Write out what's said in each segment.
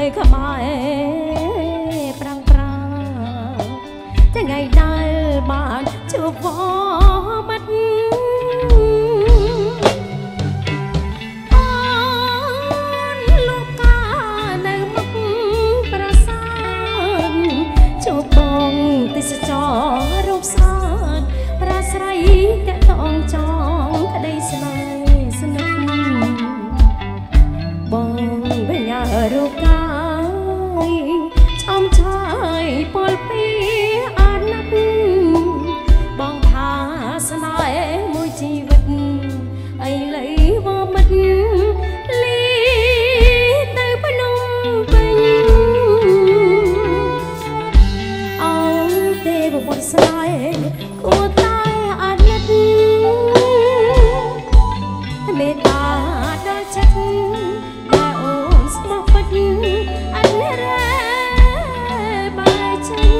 ขมายปรางปรางจะไงได้บ้านชูวอบัดลูกกาในมักประสานชูบองติสจอรูปสานประสไรแกะทองจองคดีสลายสนุกบองเบียรูปกายชอมชายปอลปีอานักบองทาสลายมวยชีวิตไอเลยว่ามันลีเตยปนมเป็นเอาเตบปนสลายกูตายอานักเมตตาดอจันอันแรบายจัง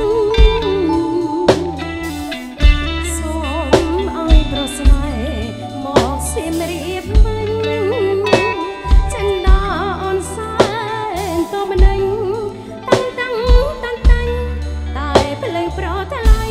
สมเอาปรสมัยหมอกเสียมเรียบมันจันดาอ่อนสายตัวมันเองตั้งตายไปเลยเพราะทลาย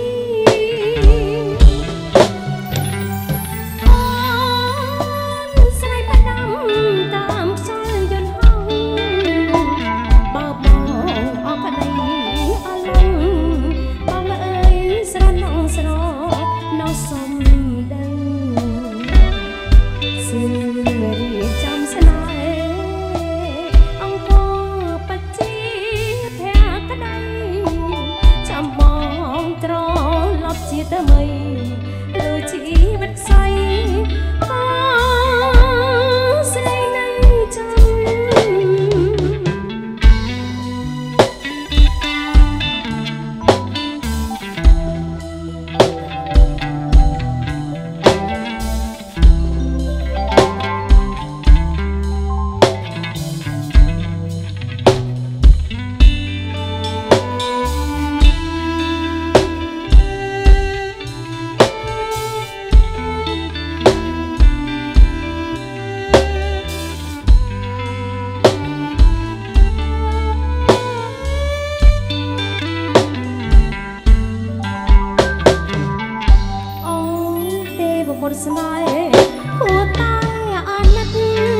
สลายกูตายอานัก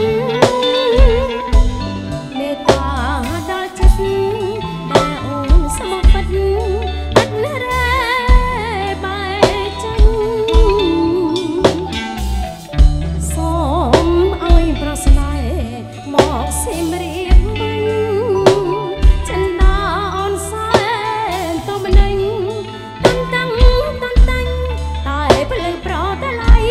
เมตตาดอจัดแต่องสมบัติอันแรบายจังสมเอาปรสลายหมอกเสียมเรียบมันจันดาอ่อนสายตัวมันเองตั้งตายไปเลยเพราะทลาย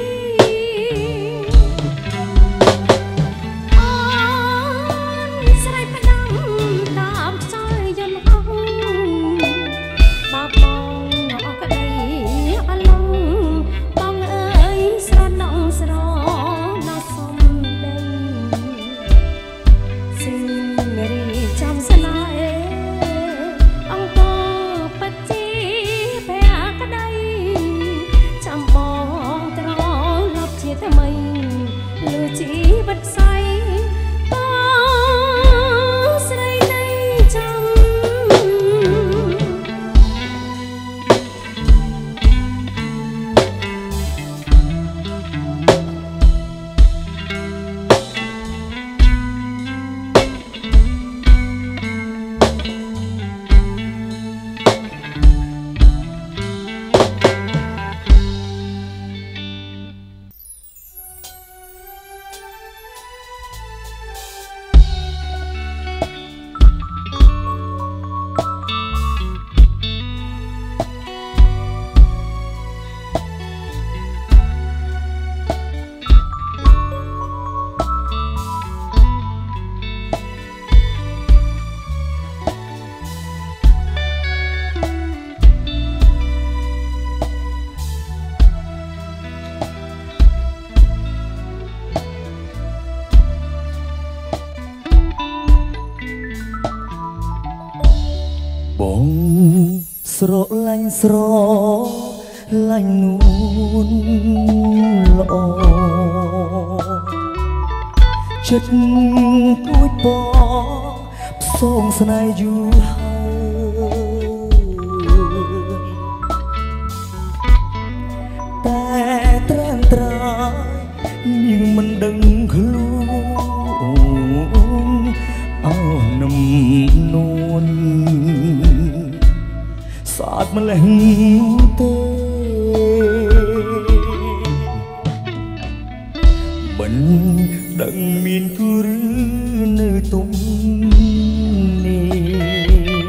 បងស្រឡាញ់ស្រឡាញ់នួនល្អចិត្តគួចពសងស្នេហ៍យូរតែត្រាំត្រែនាងមិនដឹងខ្លួនអោនំនួនស្អាតម្លេះទេមិនដឹងមានគូឬនៅទុំនេះ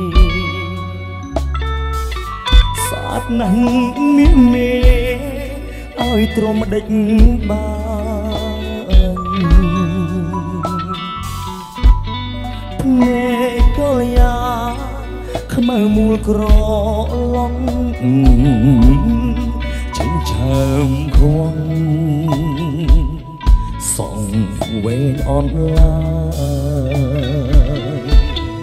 ស្អាតណាស់មានមេឲ្យទ្រាំដេចបានភ្នែកកលយាខ្មៅមូលក្រឡងចិញ្ចើមខ្វងសងវែងអនឡាញ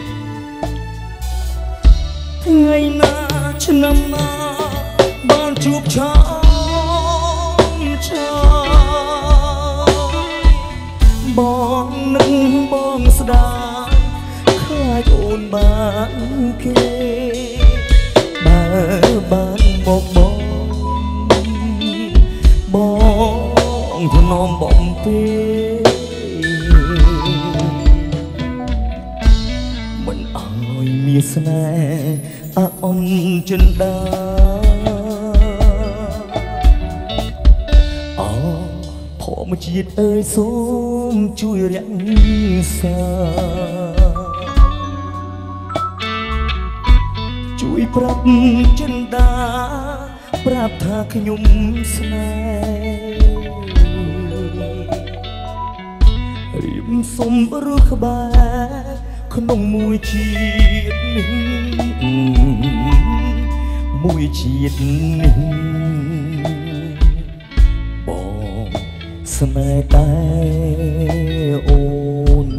ថ្ងៃណាឆ្នាំណាបានជួបឆាបងនឹងបងស្ដាយខ្លាចអូនបានគេបើបានមកបងធ្នមបំពេមិនអើយមានស្នេហ៍អអូនចិនដាធម្មជាតិអើយសូមជួយរក្សាជួយប្រាប់ចិនដាប្រាប់ថាខ្ញុំស្នេហ៍រៀបសុំរស់ក្បែរក្នុងមួយជាតិនេះមួយជាតិនេះស្នេហ៍តែអូន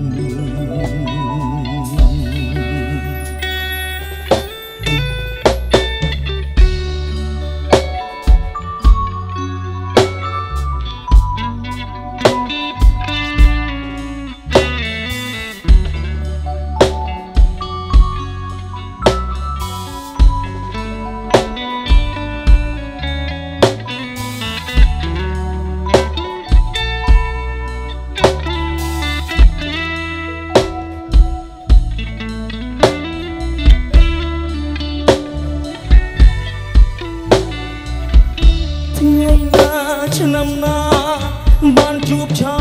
ថ្ងៃណាឆ្នាំណាបានជួបឆា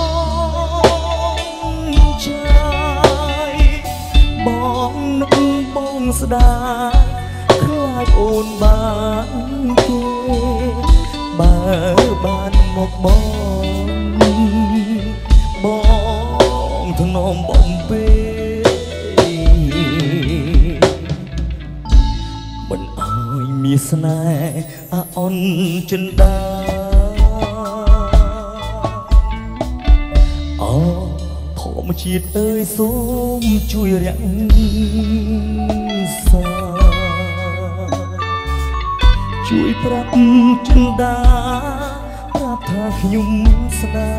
ចាយបងនឹកបងស្ដាយខ្លាចអូនបានគេបើបានមកបងធ្នមបំពេមិនអើយមានស្នេហ៍អូនចិនដាធម្មជាតិអើយសូមជួយរក្សាជួយប្រាប់ចិនដាប្រាប់ថាខ្ញុំស្នេ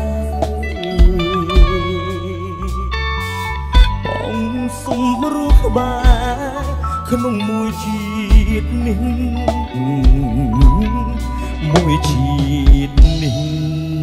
ហ៍បងសូមរស់ក្បែរក្នុងមួយជាតិនេះមួយជាតិនេះ